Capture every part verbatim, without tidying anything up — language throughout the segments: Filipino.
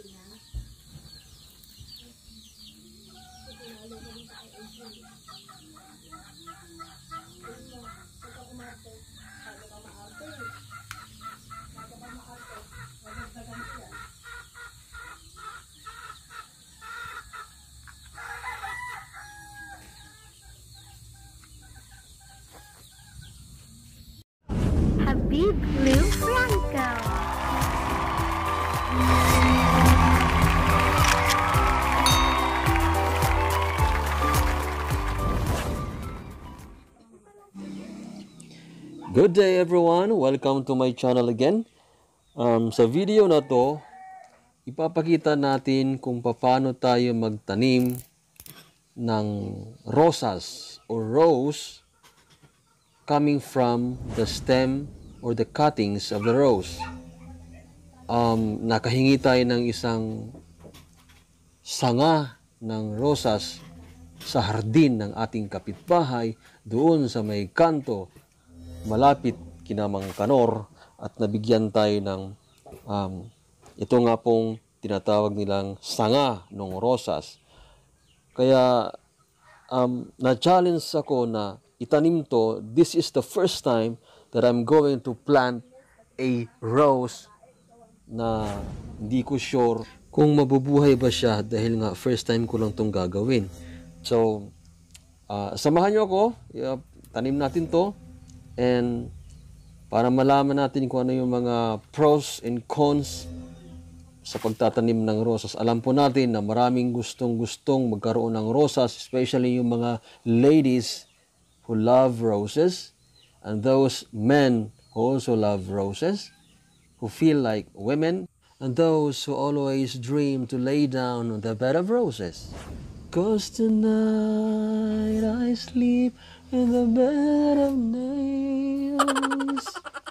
Habib Lou Franco. Good day everyone! Welcome to my channel again. Um, sa video na to, ipapakita natin kung paano tayo magtanim ng rosas or rose coming from the stem or the cuttings of the rose. Um, nakahingi tayo ng isang sanga ng rosas sa hardin ng ating kapitbahay doon sa may kanto malapit kina Mang Kanor, at nabigyan tayo ng um, ito nga pong tinatawag nilang sanga ng rosas. Kaya um, na-challenge ako na itanim to. This is the first time that I'm going to plant a rose na hindi ko sure kung mabubuhay ba siya dahil nga first time ko lang tong gagawin. So, uh, samahan nyo ako, uh, tanim natin to. And para malaman natin kung ano yung mga pros and cons sa pagtatanim ng rosas. Alam po natin na maraming gustong-gustong magkaroon ng rosas, especially yung mga ladies who love roses, and those men who also love roses, who feel like women, and those who always dream to lay down on the bed of roses. 'Cause tonight I sleep in the bed of nails.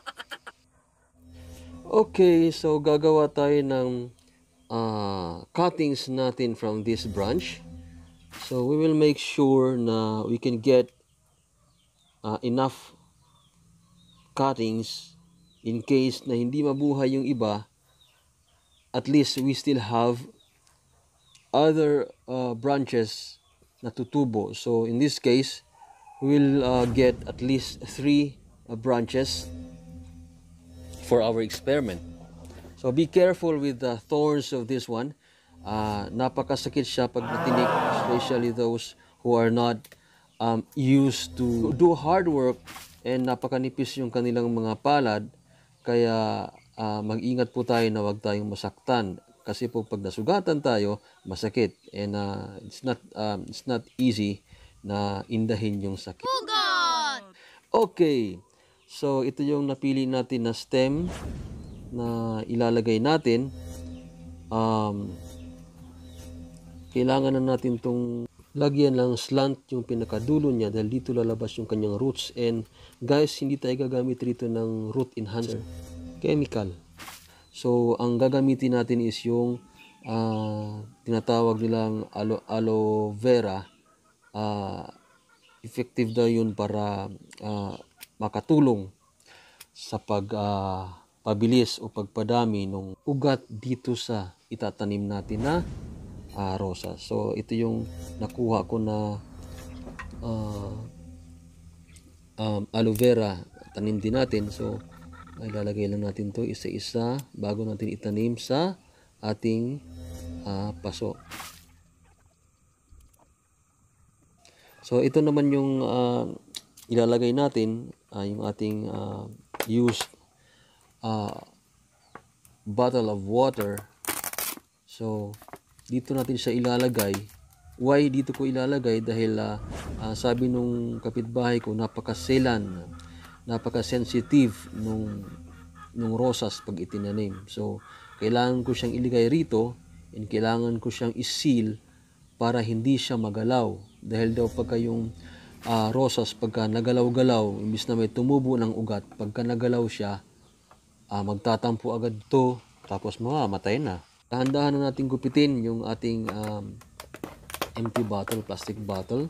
Okay, so gagawa tayo ng uh, cuttings natin from this branch. So we will make sure na we can get uh, enough cuttings in case na hindi mabuhay yung iba. At least we still have other uh, branches na tutubo. So in this case, we'll uh, get at least three uh, branches for our experiment. So be careful with the thorns of this one. Uh, napakasakit siya pag natinik, especially those who are not um, used to do hard work, and napakanipis yung kanilang mga palad. Kaya uh, mag-ingat po tayo na wag tayong masaktan. Kasi po pag nasugatan tayo, masakit, and uh, it's not um, it's not easy na indahin yung sakit. Okay, so ito yung napili natin na stem na ilalagay natin. Um, kailangan na natin tong lagyan lang slant yung pinakadulo niya dahil dito lalabas yung kanyang roots. And guys, hindi tayo gagamit rito ng root enhancer chemical. So, ang gagamitin natin is yung uh, tinatawag nilang aloe, aloe vera. Uh, effective daw yun para uh, makatulong sa pagpabilis uh, o pagpadami ng ugat dito sa itatanim natin na uh, rosa. So, ito yung nakuha ko na uh, um, aloe vera. Tanim din natin. So, ilalagay lang natin to isa-isa bago natin itanim sa ating uh, paso. So ito naman yung uh, ilalagay natin, uh, yung ating uh, used uh, bottle of water. So dito natin siya ilalagay. Why dito ko ilalagay? Dahil uh, uh, sabi nung kapitbahay ko, napakaselan, napaka-sensitive nung, nung rosas pag itinanim. So, kailangan ko siyang iligay rito, and kailangan ko siyang isil para hindi siya magalaw. Dahil daw pagka yung uh, rosas, pagka nagalaw-galaw, imbis na may tumubo ng ugat, pagka nagalaw siya, uh, magtatampo agad to, tapos mamamatay na. Dahan-dahan na natin gupitin yung ating um, empty bottle, plastic bottle,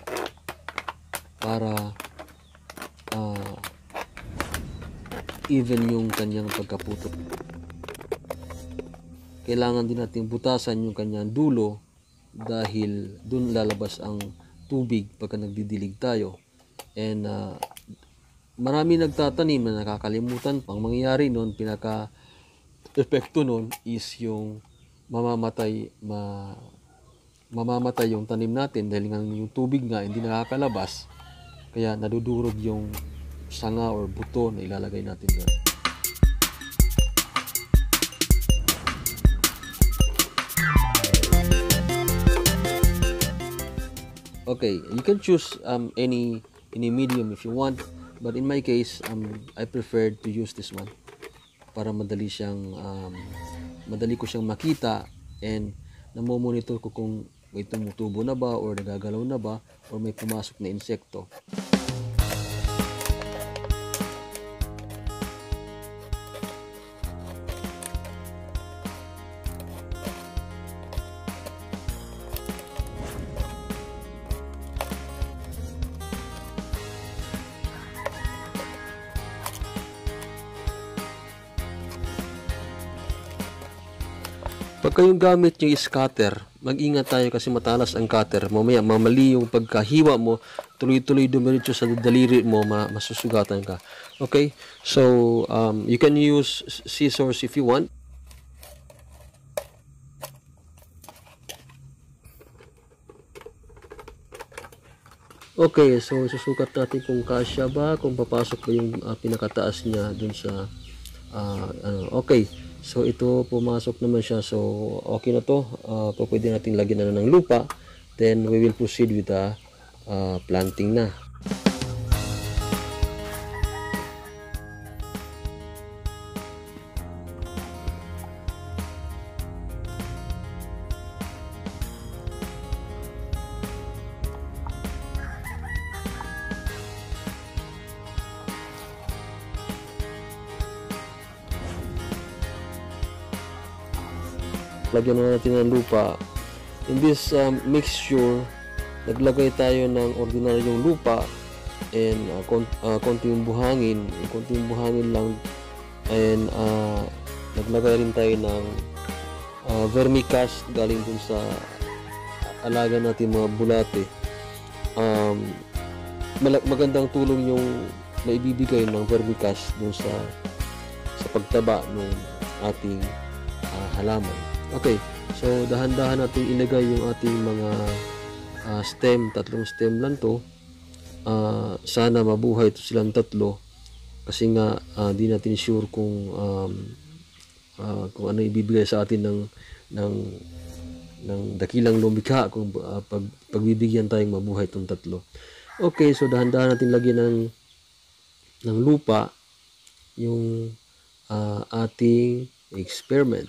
para uh, even yung kanyang pagkaputo. kailangan din natin butasan yung kanyang dulo dahil dun lalabas ang tubig pagka nagdidilig tayo. And uh, marami nagtatanim na nakakalimutan pang mangyayari noon, pinaka epekto noon is yung mamamatay ma, mamamatay yung tanim natin dahil nga yung tubig nga hindi nakakalabas, kaya nadudurog yung sanga or buto na ilalagay natin doon. Okay, you can choose um, any any medium if you want, but in my case, um, I preferred to use this one para madali siyang um, madali ko siyang makita, and namomonitor ko kung may tumutubo na ba or nagagalaw na ba or may pumasok na insekto. Pagka yung gamit yung scatter, mag-ingat tayo kasi matalas ang cutter. Mamaya mamali yung pagkahiwa mo, tuloy-tuloy dumiretso sa daliri mo, masusugatan ka. Okay? So, um, you can use scissors if you want. Okay, so susukat natin kung kasya ba, kung papasok ba yung uh, pinakataas niya dun sa uh, ano. Okay. So, ito, pumasok naman siya. So, okay na to. Uh, pwede natin lagyan na ng lupa. Then, we will proceed with the uh, planting na. Lagyan na natin ng lupa. In this um, mixture, naglagay tayo ng ordinaryong lupa and uh, kont uh, konting buhangin, konting buhangin lang, and uh, naglagay rin tayo ng uh, vermicast galing dun sa alaga natin mga bulate. Um, magandang tulong yung maibibigay ng vermicast dun sa sa pagtaba ng ating uh, halaman. Okay, so dahan-dahan natin ilagay yung ating mga uh, stem, tatlong stem lang to. Uh, sana mabuhay ito silang tatlo kasi nga uh, di natin sure kung um, uh, kung ano ibibigay sa atin ng ng ng dakilang lumikha kung uh, pag, pagbibigyan tayong mabuhay itong tatlo. Okay, so dahan-dahan natin lagyan ng ng lupa yung uh, ating experiment.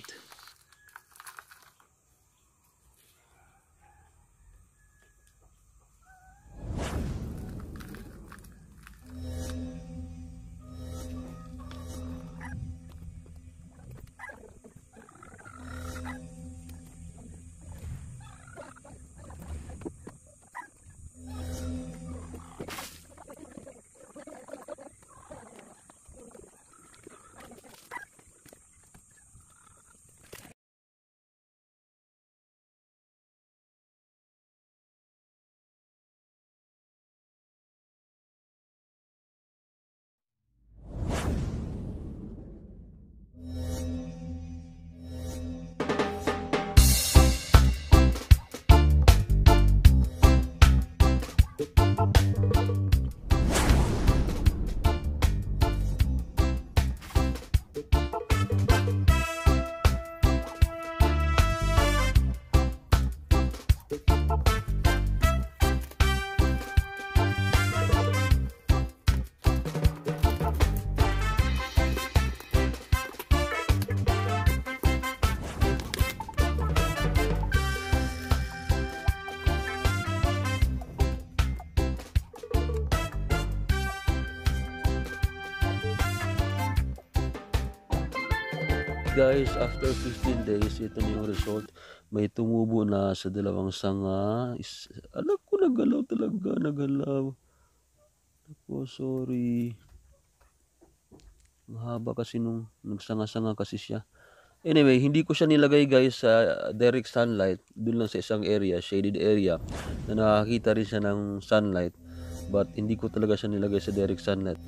Guys, after fifteen days, ito na yung result. May tumubo na sa dalawang sanga. Is, alam ko, nagalaw talaga, nagalaw. Ako, sorry. Mahaba kasi nung nagsanga-sanga kasi siya. Anyway, hindi ko siya nilagay guys sa direct sunlight. Doon lang sa isang area, shaded area, na nakakita rin siya ng sunlight. But hindi ko talaga siya nilagay sa direct sunlight.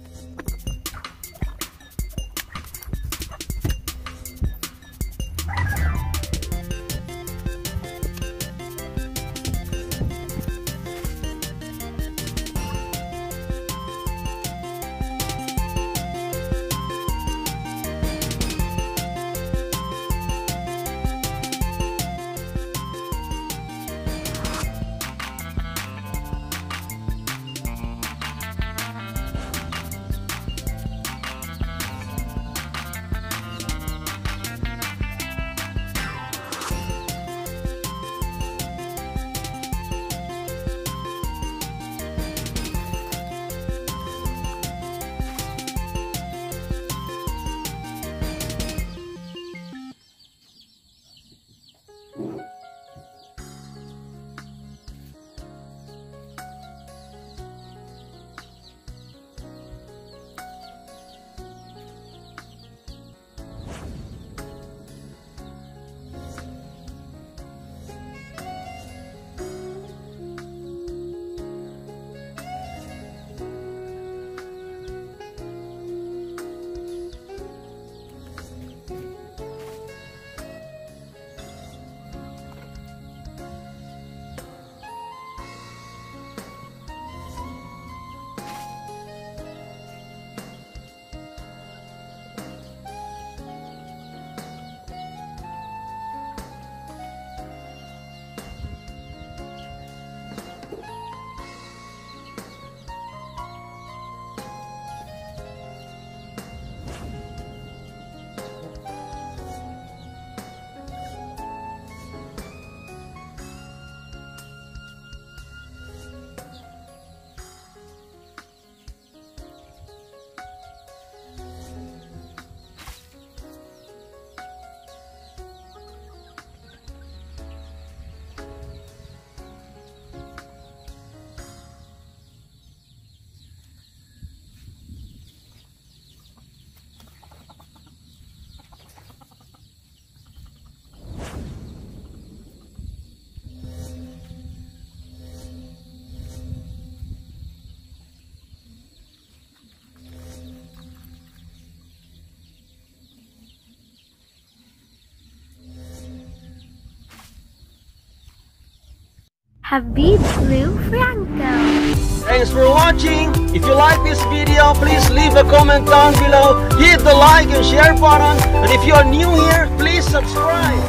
Habib Lou Franco. Thanks for watching. If you like this video, please leave a comment down below. Hit the like and share button. And if you are new here, please subscribe.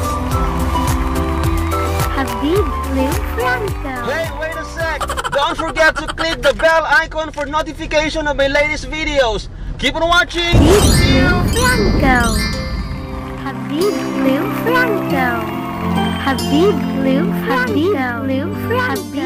Habib Lou Franco. Hey, wait a sec. Don't forget to click the bell icon for notification of my latest videos. Keep on watching. Habib Lou Franco. Habib Lou Franco. Habib Lou Franco. Habib Lou Franco.